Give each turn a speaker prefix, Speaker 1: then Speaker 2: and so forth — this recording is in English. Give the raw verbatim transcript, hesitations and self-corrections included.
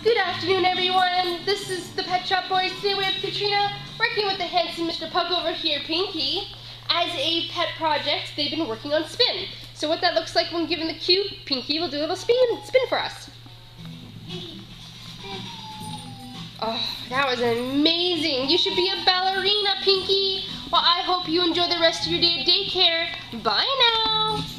Speaker 1: Good afternoon, everyone. This is the Pet Shop Boys. Today we have Katrina working with the handsome Mister Pug over here, Pinky. As a pet project, they've been working on spin. So what that looks like when given the cue, Pinky will do a little spin, spin for us. Oh, that was amazing. You should be a ballerina, Pinky. Well, I hope you enjoy the rest of your day at daycare. Bye now.